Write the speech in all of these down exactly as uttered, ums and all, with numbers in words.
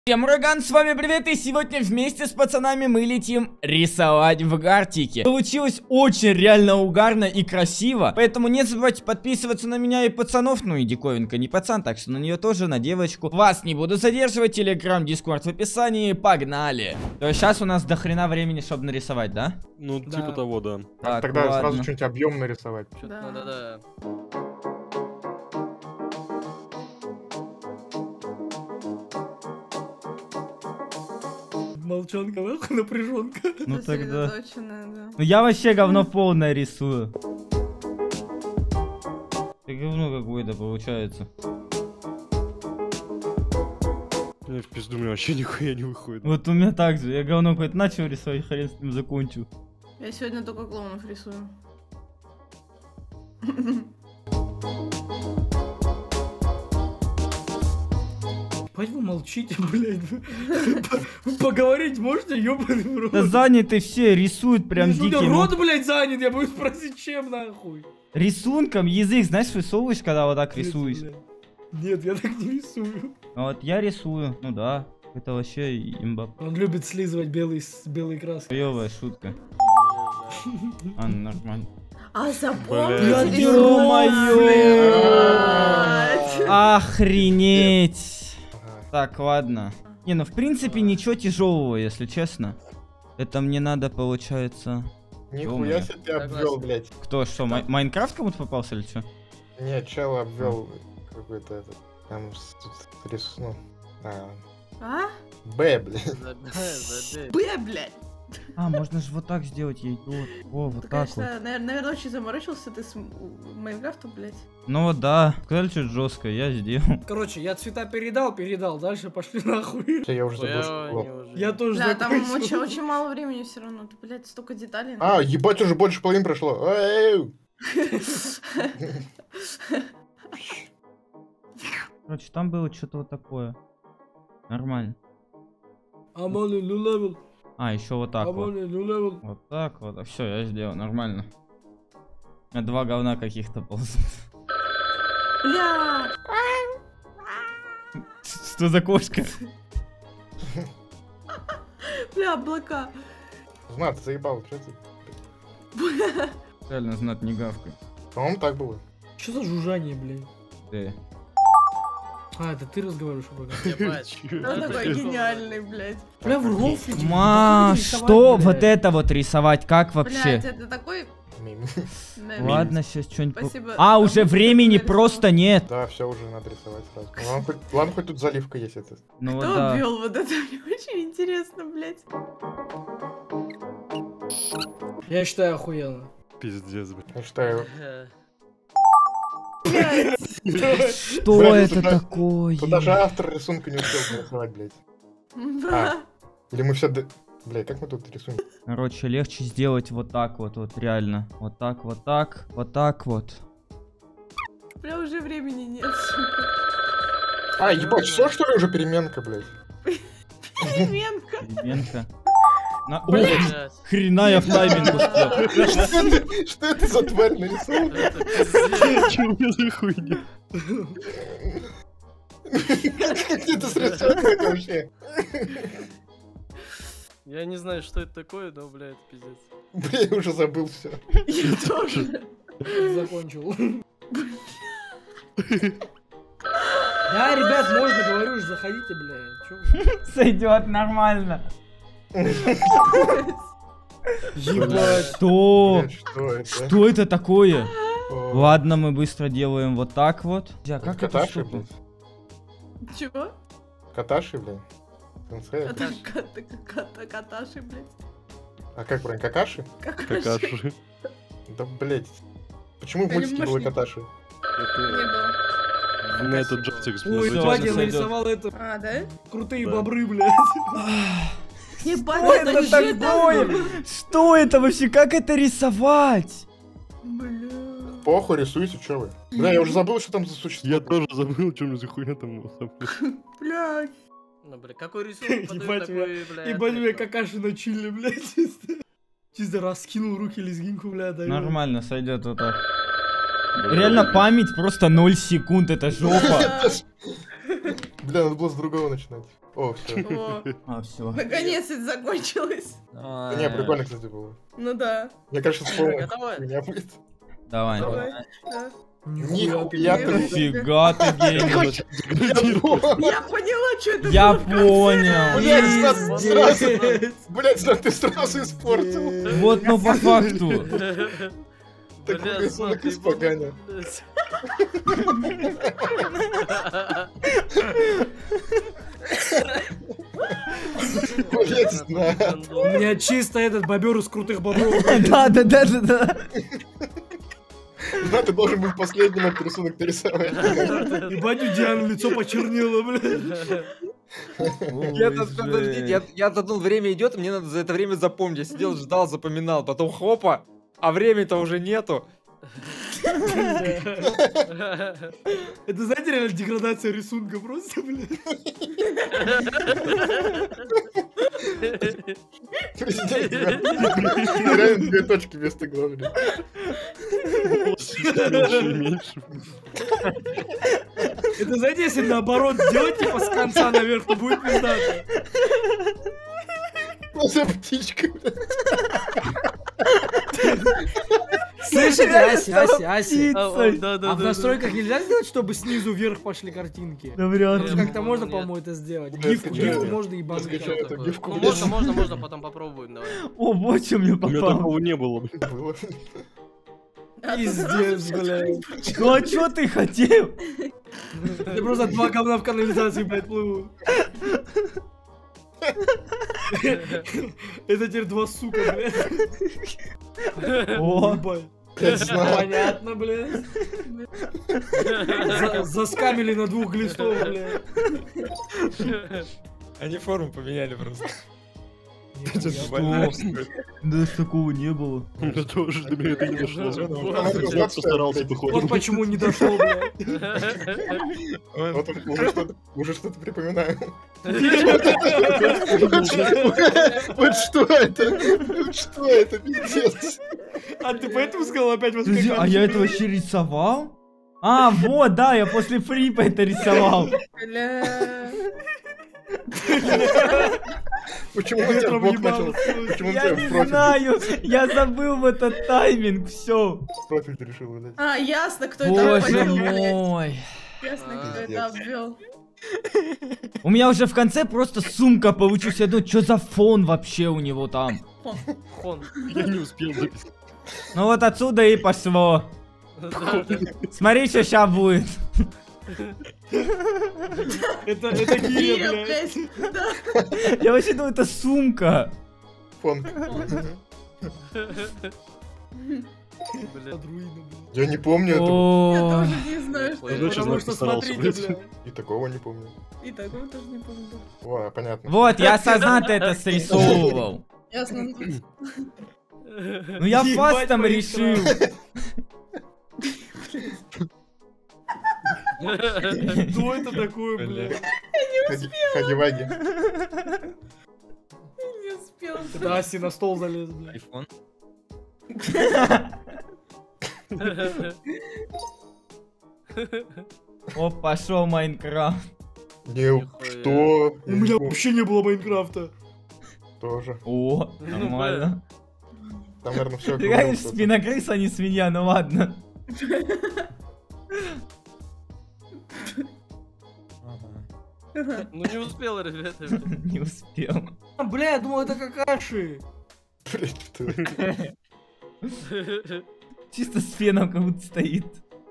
Всем ураган, с вами привет, и сегодня вместе с пацанами мы летим рисовать в Гартике. Получилось очень реально угарно и красиво, поэтому не забывайте подписываться на меня и пацанов, ну и диковинка не пацан, так что на нее тоже, на девочку. Вас не буду задерживать, телеграм, дискорд в описании, погнали. То есть сейчас у нас до хрена времени, чтобы нарисовать, да? Ну, Да. типа того, да. Так, Тогда ладно. сразу что-нибудь объем нарисовать. Да. Да, да, да. Молчанка, нахуй, напряженка. Ну тогда... Сосредоточенная, да. Ну я вообще говно полное рисую. Это говно какое-то получается. Я в пизду, у меня вообще нихуя не выходит. Вот у меня так же, я говно какое-то начал рисовать, хрен с ним закончу. Я сегодня только клоунов рисую. Пать вы молчите, блядь. Вы поговорить можете, ёбаный в рот? Да заняты все, рисуют прям Если у меня диким. рот, блядь, занят, я буду спросить, чем нахуй? Рисунком язык, знаешь, высовываешь, когда вот так рисуешь. Нет, блядь. Нет, я так не рисую. Ну вот я рисую, ну да, это вообще имба. Он любит слизывать белый с белой краской. Хуёвая шутка. А, нормально. А Блядь. запомните Ё-моё! рисовать. Охренеть! Ага. Так, ладно. Не, ну в принципе ничего тяжелого, если честно. Это мне надо, получается... Нихуя Ё-моё. себе ты обвел, блядь. Кто, что, Май- Майнкрафт кому-то попался или что? Не, чел обвел какой-то этот. Там с- тут рис... ну. А, А? Б, блядь. Б, блядь. А, можно же вот так сделать, я иду. О, вот Ты, так вот. конечно, навер- наверное, очень заморочился ты с М- Майнкрафтом, блядь. Ну вот да, сказали что-то жесткое, я сделал. Короче, я цвета передал, передал, дальше пошли нахуй. Всё, я уже забыл, ну, что было. Я тоже Бля, там закончил. очень, очень мало времени все равно. Ты, блядь, столько деталей. А, ебать, уже больше половины прошло. Эй! Короче, там было что-то вот такое. Нормально. Амони, люлевел. А, еще вот так вот. Амони, люлевел. Вот так вот. Все, я сделал, нормально. У меня два говна каких-то ползут. Бля. Что за кошка? Бля, облака. Знат, ты заебал, что ты? Реально, знат не гавкой. По-моему, так было. Что за жужжание, блядь? Ты. А, это ты разговариваешь об этом. Он такой гениальный, блядь. Бля, в рофле. Ма, что вот это вот рисовать? Как вообще? Блядь, это такой... Мим. мем. Ладно, сейчас что-нибудь... Спасибо. А, Там уже уже времени нарисовал. просто нет. Да, все уже надо рисовать сразу. Ну, ладно, хоть, ладно, хоть тут заливка есть это. Ну вот Кто да. обвел вот это? Мне очень интересно, блядь. Я считаю охуенно. Пиздец, блядь. Я считаю, Блядь. Что Блядь, это туда- такое? тут даже автор рисунка не успел нарисовать, блядь. Бра. Или мы все... д- Блядь, как мы тут рисуем? Короче, легче сделать вот так вот, вот реально. Вот так, вот так, вот так вот. Бля, уже времени нет, сука. А, ебать, все что ли уже переменка, блядь? Переменка. Переменка. На... Ух, Блядь. хрена я в тайминг успел. Что это- Что это за тварь нарисовал? Че у меня за хуйня? Как ты это срисовал вообще? Я не знаю, что это такое, но, бля, это пиздец. Бля, я уже забыл все. Я тоже. Закончил. Да, ребят, можно, говорю, уж заходите, блядь. Чё вы? Сойдет нормально. Ебать. Что? Блядь, что это? Что это такое? О, Ладно, мы быстро делаем вот так вот. А это как это Каташи, штука? блядь? Чего? Каташи, блядь? Сенсей? Это ката- ката- каташи, блядь. А как правильно, какаши? Какаши. Да, блядь. Почему в Или мультике было мощник. каташи? Не было. На этот джойстик Ой, Всё, ебать, я всё нарисовал это. А, да? Крутые Да. бобры, блядь. Ебать, Что это это же такое? Что это вообще? Как это рисовать? Бля. Похуй, рисуйте, чё вы? Бля, я уже забыл, что там за существо. Я тоже забыл, что у меня за хуйня там была. Блядь. Ну, бля, какой рисунок подаю, Ебать, такой, бля, Ебать, меня ответ. какаши на чиле, блядь, чисто. Чисто раскинул руки лезгинку, блядь. даю. Нормально, сойдет вот так. Реально память просто ноль секунд, это жопа. Бля, надо было с другого начинать. О, все. О, А, все. наконец это закончилось. Не, прикольно, кстати, было. Ну да. Мне кажется, полная Готово? хуйня будет. Давай. Давай. Да. Нихуя ты. Нифига ты гений. Я поняла, что это Я было. понял. Блять, сразу, сразу. Блять, ты сразу испортил. Вот, ну по факту. Такой Бля, рисунок смотри, испоганил. блядь. Блять, на. У меня чисто этот бобер из крутых бобров. Да, да, да, да, да. Да, ты должен был последним этот рисунок нарисовать. Ебать, у Дианы лицо почернело, блядь. Я тут, подождите, я, я думал, время идет, мне надо за это время запомнить. Я сидел, ждал, запоминал, потом хопа, а времени-то уже нету. Это, знаете, реально деградация рисунка просто, блядь. Президент, реально две точки вместо главы. Это, знаете, если наоборот сделать, типа, с конца наверх, то будет пиздато. Что за птичка, блядь? Слышите, Ася, Ася, Ася. А, о, да, да, А в да, настройках нельзя сделать, чтобы снизу вверх пошли картинки? Да вряд ли. Как-то можно, Нет. по-моему, это сделать. Я Гифку, скачаю. гифку можно и банк. Скачаю. да. эту Такое. гифку, Ну, блядь. можно, можно, можно, потом попробуем, давай. О, вот что мне У меня попало. такого не было, блин. Было. А ты Пиздец, сразу блядь. всё Ну а что ты хотел? Я просто два говна в канализации, блядь, плыву. Это теперь два сука, блядь. О, Ебать. Я знаю. Понятно, блядь. За- Заскамили на двух глистов, блядь. Они форму поменяли просто. да такого не было. У меня тоже до меня это не дошло. Вот. Я постарался, походу. Вот почему не дошло, блядь. Вот уже что-то, уже что-то припоминаю. Вот что это? Вот что это, пиздец? А ты поэтому сказал опять вот Подожди, а я это вообще рисовал? А, вот, да, я после фрипа это рисовал. Бля. Почему у тебя бок начал? Почему у Я тебя не профиль? знаю, я забыл в этот тайминг, все. Профиль ты решил выдать. А, ясно, кто это Боже обвел, блядь. мой. Ясно, кто Пиздец. это обвел. У меня уже в конце просто сумка получилась. Я думаю, что за фон вообще у него там. Хон. Я не успел записать. Ну вот отсюда и пошло. Да, да. Смотри, что сейчас будет. Это, это Киря, Кирилл, блядь. блядь. Да. Я вообще думаю, это сумка. Фон. Блядь. От руины, блядь. Я не помню этого. Я О, тоже не знаю, что Ой, это. Значит, Потому знак что постарался, смотрите, блядь. блядь. И такого не помню. И такого тоже не помню. О, понятно. Вот, я осознанно это срисовывал. Ясно, ну тут. Ну я Ебать фастом твои решил. Что это такое, блядь? Хаги- Хаги-ваги. Не успел. Это Аси на стол залез, блядь. Айфон. О, пошел Майнкрафт. Не, что? У меня вообще не было Майнкрафта. Тоже. О, Ну, нормально. Там, наверное, все. Ты конечно спинокрыс, а не свинья, ну ладно. Ну не успел, ребята. Не успел. А, бля, я думал, это какаши. Блять, кто это? Чисто с феном как будто стоит.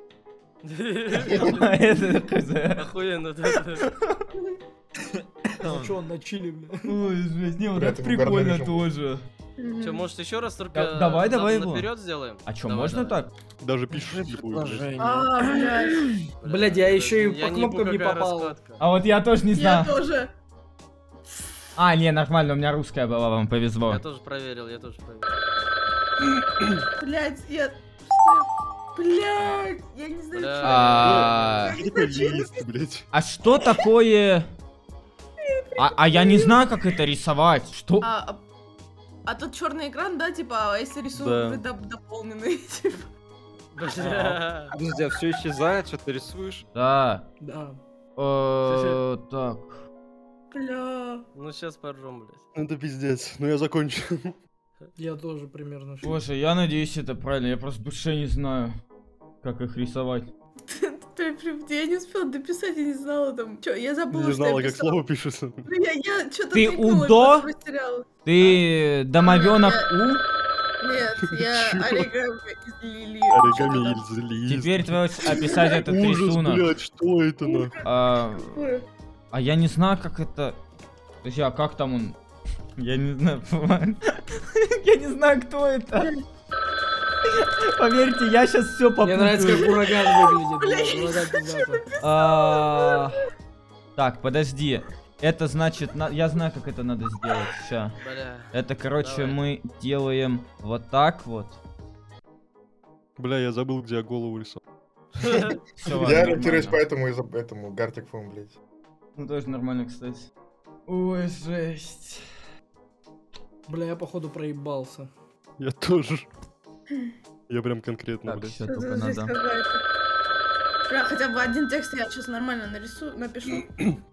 А это хз. Охуенно, да. да. Ну что, он на чили, бля. Ой, жесть, не, вот Бля, это это угарный прикольно режим. тоже. Че, может еще раз только Да- давай, давай его. наперед сделаем? А чё, Давай, можно давай. так? Даже пишешь не будет, блядь. А, блядь. Блядь, я еще и Я по не кнопкам пойму, не какая попал. раскладка. А вот я тоже не Я знаю. тоже. А, не, нормально, у меня русская была, вам повезло. Я тоже проверил, я тоже проверил. Блядь, я... Что? Блядь, я не знаю, Бля. что. А Что такое лист, блядь? а что такое... А, а я не знаю, как это рисовать. Что? А, а, а тут черный экран, да, типа, а если рисунок Да. уже доп- дополненный, типа. Бля. Подожди, а все исчезает, что ты рисуешь? Да. Да. Э, Так. Бля. Ну сейчас поржем, блядь. Ну это пиздец. Ну я закончил. Я тоже примерно. что- Боже, я надеюсь, это правильно. Я просто в душе не знаю, как их рисовать. Ты прям- Я не успела дописать, я не знала там. Чё, я забыла, Не что знала, я как писала. слово пишется. Ну, Я, я что-то Ты тыкнула и Удо? потом растеряла. Ты домовенок У? Нет, я Чё? оригами из лили. Оригами из лист. Теперь твое описать этот Ужас, рисунок. блядь, что это нахуй? А, Ой, а я не знаю, как это... Подожди, а как там он? Я не знаю. Я не знаю, кто это. Поверьте, я сейчас все Мне нравится, как попутаю. ураган выглядит. блядь, ураган пиздата. А, Так, подожди. Это значит, на- я знаю, как это надо сделать. Ща. Бля. Это, короче, Давай. мы делаем вот так вот. Бля, я забыл, где я голову рисовал. Всё, ладно, Я ориентируюсь нормально. поэтому из этому Гартик Фум, блядь. Ну тоже нормально, кстати. Ой, жесть. Бля, я походу проебался. Я тоже. Я прям конкретно, Так, блядь. все, что только за жесть надо. какая-то. Бля, хотя бы один текст я сейчас нормально нарисую, напишу.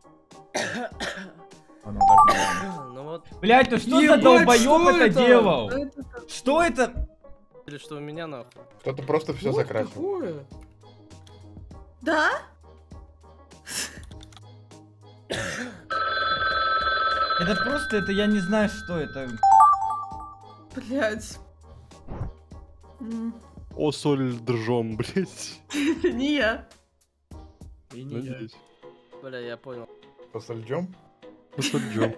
Ладно, так нормально. Ну вот, Блять, ну что за Ебать, долбоёб что это это? делал? Ну, это так. Что это? или что у меня нахуй. Кто-то просто все Вот закрасил. такое. Да? Это просто, это я не знаю, что это. Блять. М, О, соль држом, блядь. Не я. И не я. Надеюсь. Бля, я понял. Посольдем? О, соль држом.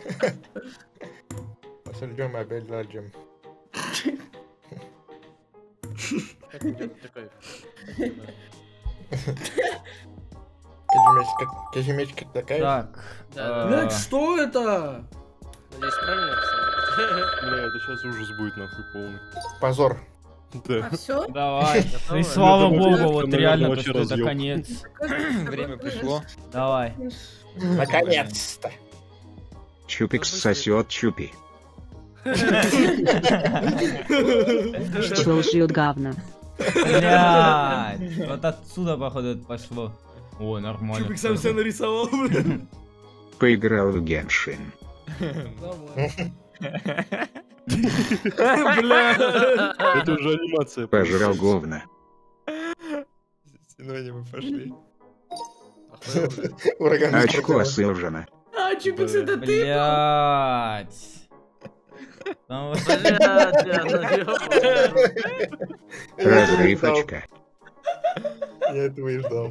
Посольдем и опять ладжем. Как идет такой. Казимечка такая. Так. Да, э, Блядь, что это? Надеюсь, правильно написал? Бля, это сейчас ужас будет нахуй полный. Позор. А Да. все? Давай. Готовы? Ну и слава Я думаю, богу, это, вот наверное, реально, то, вообще что это разъёб. конец. Время пришло. Давай. Наконец-то. Чупикс Ну, сосет Чупи. Пчел жрет говно. Блядь. Вот отсюда, походу, это пошло. О, нормально. Чубик сам себя нарисовал, бля. Поиграл в Геншин. Нормально. Бля. Это уже анимация. Пожрал говно. Сегодня мы пошли. Охуел, блядь. Ураган. Очко Сылжина. А, Чупикс, это ты? Блядь. Там вот- Блядь, я наёбал. Разрыв очка. Я этого и ждал.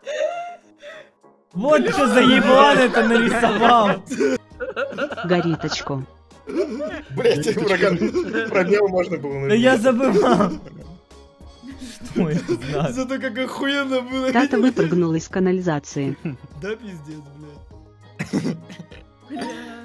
Вот что за еблан это нарисовал. Горит очко. Блять, ураган. Про него можно было Да я нарисовать. забывал. Что это значит? Зато как охуенно было. Тата выпрыгнул из канализации. Да, пиздец, блядь. Бля.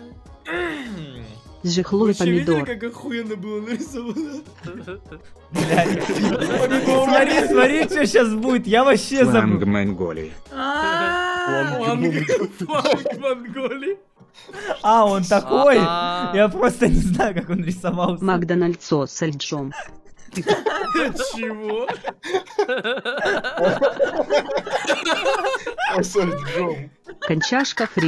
Сжихлой Вообще видели, помидор. как охуенно было нарисовано? Блядь. Смотри, смотри, что сейчас будет. Я вообще Фланг забыл. Монголии. А, Фланг Монголии. А, он такой? А. Я просто не знаю, как он рисовался. Макдональдсо с льджом. Чего? Посоль Джом. Кончашка фри.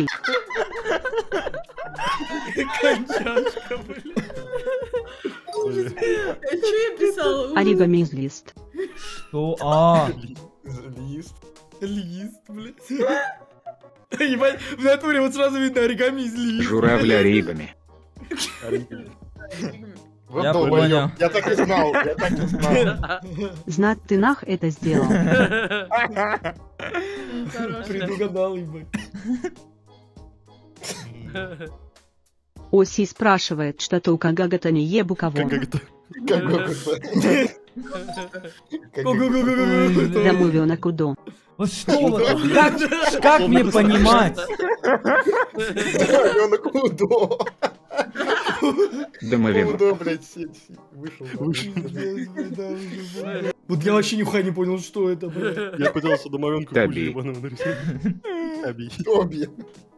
Кончашка, блядь. а что я писала? Оригами из лист. Что? А, Лист. Лист, блядь. Ебать, в натуре вот сразу видно оригами из листа. Журавля ригами. Вот Я долбоёб. понял. Я так и знал, я так и знал. Знать ты нах это сделал. М, хорош. Предугадал, ебать. Оси спрашивает, что то у Кагагата не ебу кого. Как это? Как это? Как это? Го-го-го-го-го-го. Домовенок удо. вот что вот? Как, как мне понимать? Ребенок Удо. Домовенок. Удо, блядь, сеть вышел. Вышел. Вот я вообще нихуя не понял, что это, блядь. Я пытался домовенку Таби. хуже ебаного нарисовать. Таби. Тоби.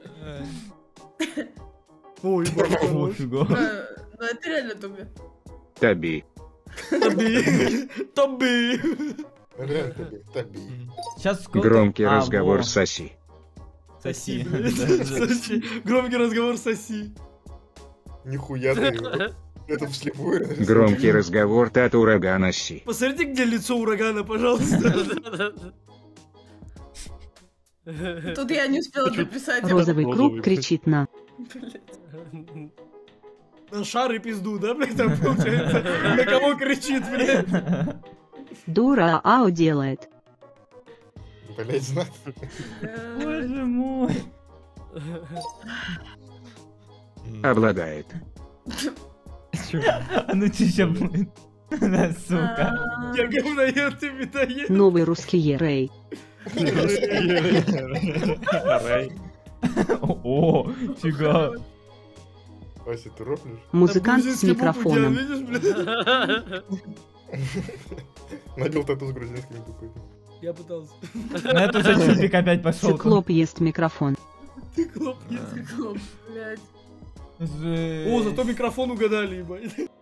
Ой, ебать, хорош. Пофигу. Э, Ну это реально Тоби. Таби. Таби. Таби. Реально Тоби. Тоби. Сейчас Громкий А, разговор во. соси. Соси, Соси. блядь. Да, да. Соси. Громкий разговор соси. Нихуя ты. Это вслепую. нарисовал. Громкий разговор от урагана Си. Посмотрите, где лицо урагана, пожалуйста. Тут я не успела дописать. Розовый Розовый, круг блядь. кричит на. На шар и пизду, да, блядь, там получается? На кого кричит, блядь? Дура Ао делает. Блять, знат. Боже мой. Обладает. А ну че ща будет? Да, сука. Я говноед, ты медоед. Новый русский Рэй. Рэй. О, фига. Вася, ты рофлишь? Музыкант Там с грузинский буквы делал, микрофоном. видишь, блядь? Надел тату с грузинскими буквами. Я пытался. На это уже чупик опять пошел. Циклоп ест микрофон. Ты клоп, есть. Блядь. Жесть. О, зато микрофон угадали, ебать.